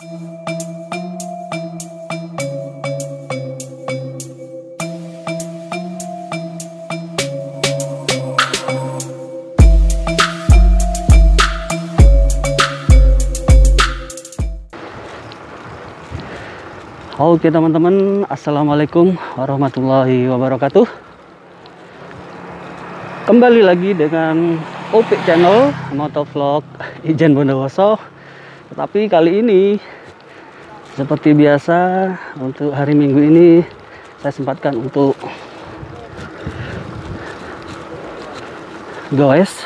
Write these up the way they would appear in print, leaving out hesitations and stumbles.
Oke teman-teman, assalamualaikum warahmatullahi wabarakatuh. Kembali lagi dengan OP Channel Motovlog Ijen Bondowoso. Tetapi kali ini seperti biasa untuk hari Minggu ini saya sempatkan untuk goes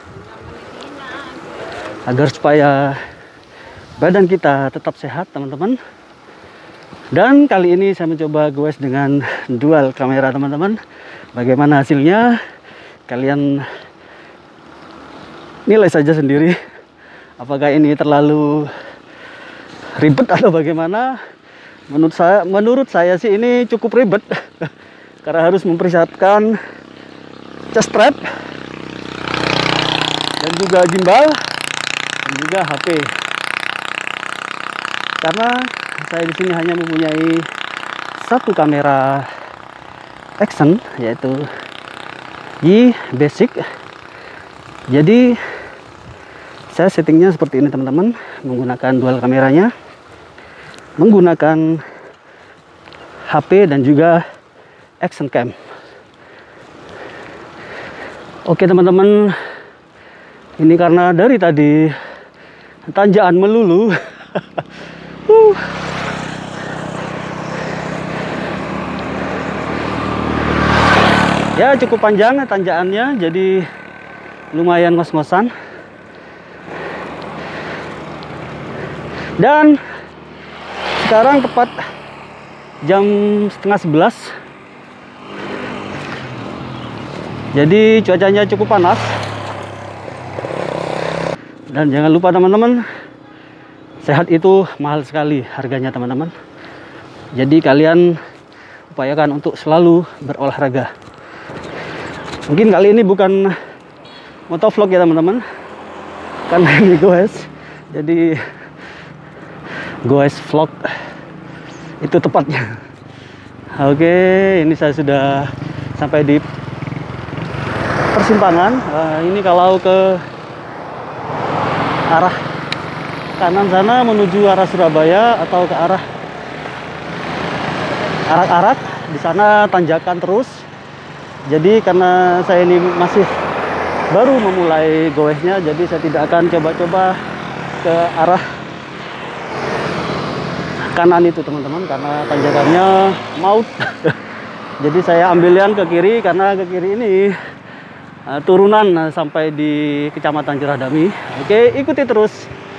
agar supaya badan kita tetap sehat teman-teman. Dan kali ini saya mencoba goes dengan dual kamera teman-teman. Bagaimana hasilnya? Kalian nilai saja sendiri. Apakah ini terlalu ribet atau bagaimana? Menurut saya sih ini cukup ribet. Karena harus mempersiapkan chest strap dan juga gimbal dan juga HP. Karena saya di sini hanya mempunyai satu kamera action, yaitu Yi Basic. Jadi saya settingnya seperti ini teman-teman, menggunakan dual kameranya, menggunakan HP dan juga action cam. Oke teman-teman, ini karena dari tadi tanjakan melulu. Ya cukup panjang tanjakannya, jadi lumayan ngos-ngosan. Dan sekarang tepat jam setengah 11. Jadi cuacanya cukup panas. Dan jangan lupa teman-teman, sehat itu mahal sekali harganya teman-teman. Jadi kalian upayakan untuk selalu berolahraga. Mungkin kali ini bukan motovlog ya teman-teman, karena ini goes. Jadi goes vlog itu tepatnya. Oke, ini saya sudah sampai di persimpangan. Ini kalau ke arah kanan sana menuju arah Surabaya atau ke arah Arak-Arak, di sana tanjakan terus. Jadi karena saya ini masih baru memulai goesnya, jadi saya tidak akan coba-coba ke arah kanan itu teman-teman, karena tanjakannya maut. Jadi saya ambil yang ke kiri, karena ke kiri ini turunan sampai di Kecamatan Jeradami. Oke, ikuti terus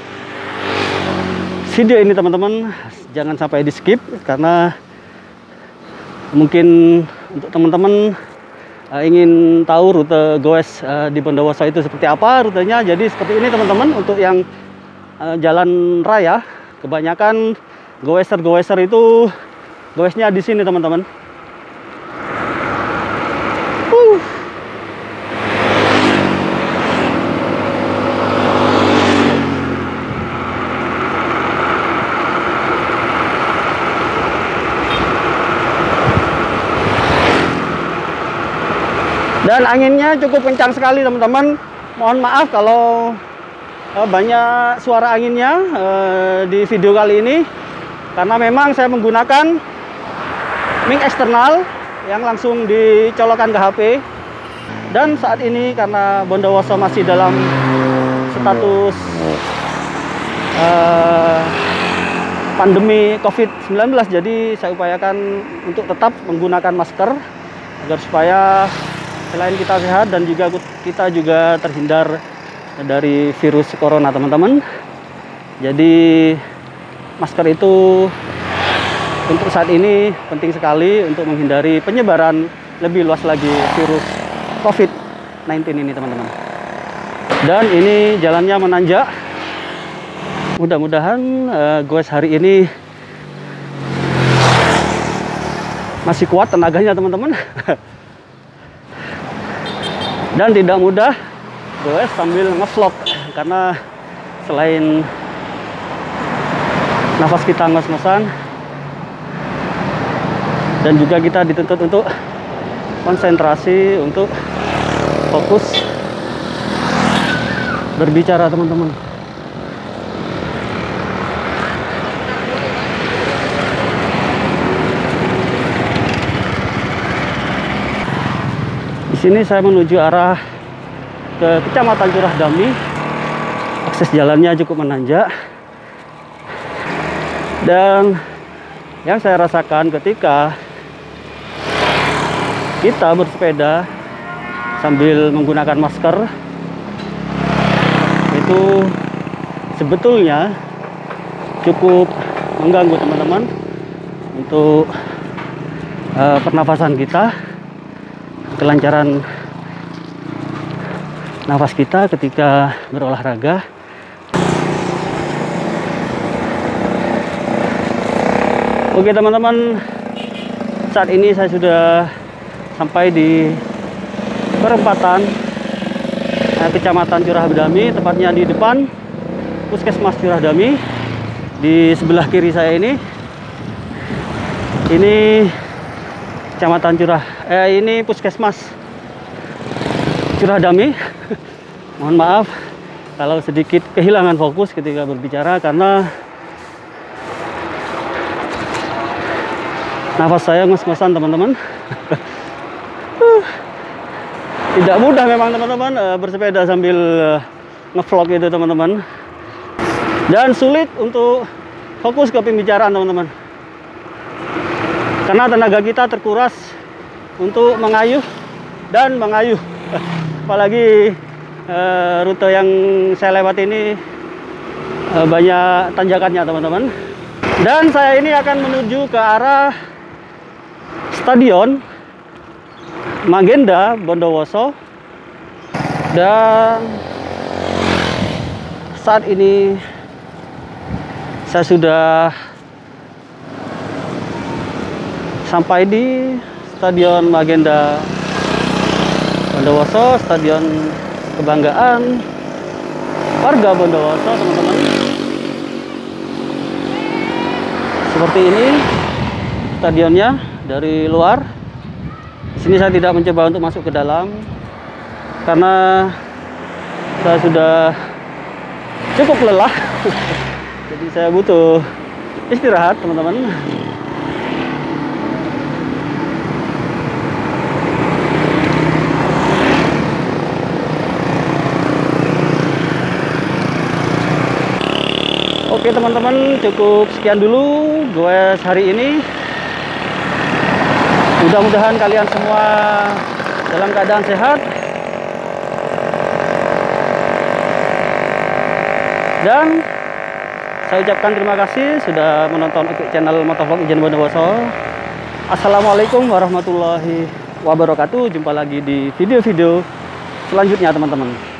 video ini teman-teman, jangan sampai di skip, karena mungkin untuk teman-teman ingin tahu rute goes di Bondowoso itu seperti apa rutenya. Jadi seperti ini teman-teman, untuk yang jalan raya kebanyakan goeser itu goesnya di sini teman-teman. Dan anginnya cukup kencang sekali teman-teman. Mohon maaf kalau banyak suara anginnya di video kali ini, karena memang saya menggunakan mic eksternal yang langsung dicolokkan ke HP. Dan saat ini karena Bondowoso masih dalam status pandemi COVID-19, jadi saya upayakan untuk tetap menggunakan masker agar supaya selain kita sehat dan juga kita juga terhindar dari virus corona teman-teman. Jadi masker itu untuk saat ini penting sekali untuk menghindari penyebaran lebih luas lagi virus COVID-19 ini teman-teman. Dan ini jalannya menanjak. Mudah-mudahan goes hari ini masih kuat tenaganya teman-teman. Dan tidak mudah goes sambil ngevlog, karena selain nafas kita ngos-ngosan, dan juga kita dituntut untuk konsentrasi, untuk fokus berbicara, teman-teman. Di sini saya menuju arah ke Kecamatan Curah Dami. Akses jalannya cukup menanjak. Dan yang saya rasakan ketika kita bersepeda sambil menggunakan masker itu sebetulnya cukup mengganggu, teman-teman, untuk pernafasan kita, kelancaran nafas kita ketika berolahraga. Oke, teman-teman, saat ini saya sudah sampai di perempatan Kecamatan Curah Dami, tepatnya di depan Puskesmas Curah Dami. Di sebelah kiri saya ini Kecamatan ini Puskesmas Curah Dami. Mohon maaf kalau sedikit kehilangan fokus ketika berbicara karena nafas saya ngos-ngosan, teman-teman. Tidak mudah memang, teman-teman, bersepeda sambil ngevlog itu, teman-teman. Dan sulit untuk fokus ke pembicaraan, teman-teman. Karena tenaga kita terkuras untuk mengayuh dan mengayuh. Apalagi rute yang saya lewati ini banyak tanjakannya, teman-teman. Dan saya ini akan menuju ke arah Stadion Magenda Bondowoso. Dan saat ini saya sudah sampai di Stadion Magenda Bondowoso, stadion kebanggaan warga Bondowoso, teman-teman. Seperti ini stadionnya dari luar. Di sini saya tidak mencoba untuk masuk ke dalam karena saya sudah cukup lelah. Jadi saya butuh istirahat, teman-teman. Oke, teman-teman, cukup sekian dulu goes hari ini. Mudah-mudahan kalian semua dalam keadaan sehat. Dan saya ucapkan terima kasih sudah menonton channel Motovlog Ijen Bondowoso. Assalamualaikum warahmatullahi wabarakatuh. Jumpa lagi di video-video selanjutnya, teman-teman.